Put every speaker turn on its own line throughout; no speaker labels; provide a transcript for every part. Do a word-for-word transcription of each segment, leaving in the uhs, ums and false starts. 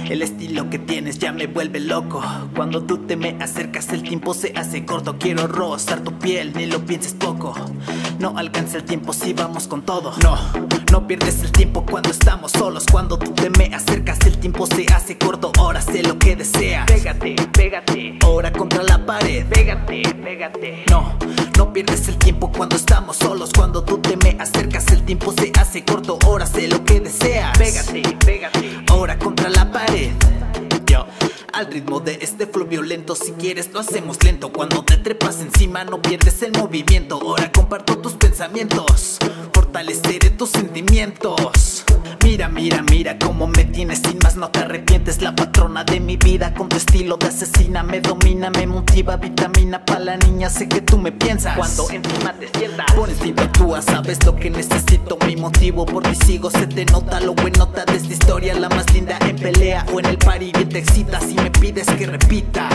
El estilo que tienes ya me vuelve loco. Cuando tú te me acercas el tiempo se hace corto. Quiero rozar tu piel, ni lo pienses poco. No alcanza el tiempo si vamos con todo. No, no pierdes el tiempo cuando estamos solos. Cuando tú te me acercas el tiempo se hace corto. Ahora sé lo que deseas. Pégate, pégate. Ahora contra la pared. Pégate, pégate. No, no pierdes el tiempo cuando estamos solos. Cuando tú te me acercas el tiempo se hace corto. Ahora sé lo que deseas. Pégate, pégate. Ahora contra la pared. Yo, al ritmo de este flow violento, si quieres lo hacemos lento. Cuando te trepas encima no pierdes el movimiento. Ahora comparto tus pensamientos, fortaleceré tus sentimientos. Mira, mira, mira cómo me tienes, sin más no te arrepientes. La patrona de mi vida con tu estilo de asesina. Me domina, me motiva, vitamina pa' la niña. Sé que tú me piensas cuando encima te sientas. Por encima actúas, sabes lo que necesito. Mi motivo por ti sigo, se te nota lo buenota de esta historia. La más linda en pelea o en el party bien te excita. Si me pides que repita.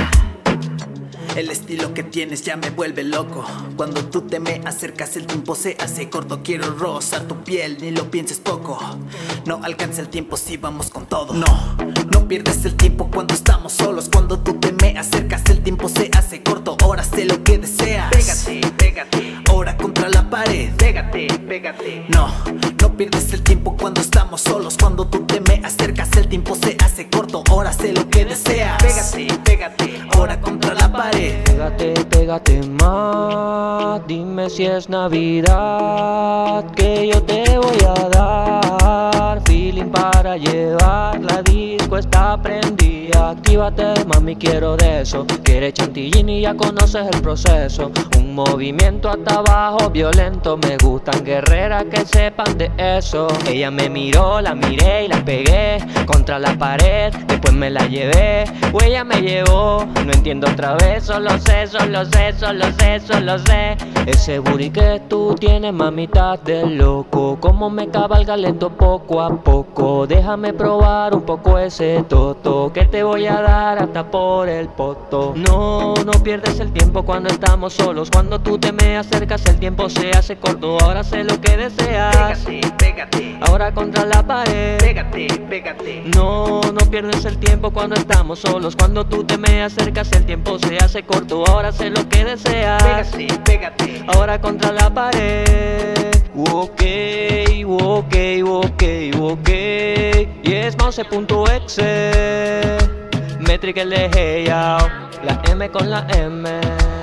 El estilo que tienes ya me vuelve loco. Cuando tú te me acercas el tiempo se hace corto. Quiero rozar tu piel, ni lo pienses poco. No alcanza el tiempo si vamos con todo. No, no pierdes el tiempo cuando estamos solos. Cuando tú te me acercas el tiempo se hace corto. Ahora sé lo que deseas. Pégate, pégate. Ahora contra la pared. Pégate, pégate. No, no pierdes el tiempo cuando estamos solos. Cuando tú te me acercas el tiempo se hace corto. Ahora sé lo que deseas. Pégate, pégate. Ahora contra la pared.
Pégate, pégate más. Dime si es Navidad, que yo te voy a dar feeling para llevar. La disco está prendida. Actívate, mami, quiero de eso. Quieres chantilly y ya conoces el proceso. Un movimiento hasta abajo violento. Me gustan guerreras que sepan de eso. Ella me miró, la miré y la pegué contra la pared. Después me la llevé, o ella me llevó. No entiendo otra vez, solo sé, solo sé, solo sé, solo sé. Ese booty que tú tienes, mamita, de loco. Como me cabalga lento poco a poco. Déjame probar un poco ese toto, que te voy a dar hasta por el poto. No, no pierdes el tiempo cuando estamos solos. Cuando tú te me acercas el tiempo se hace corto. Ahora sé lo que deseas.
Pégate, pégate.
Ahora contra la pared.
Pégate, pégate.
No, no pierdes el tiempo cuando estamos solos. Cuando tú te me acercas el tiempo se hace corto. Ahora sé lo que deseas.
Pégate, pégate.
Ahora contra la pared. Ok, ok, ok, ok. Y es mouse.exe. Metric el de Hey, la M con la M.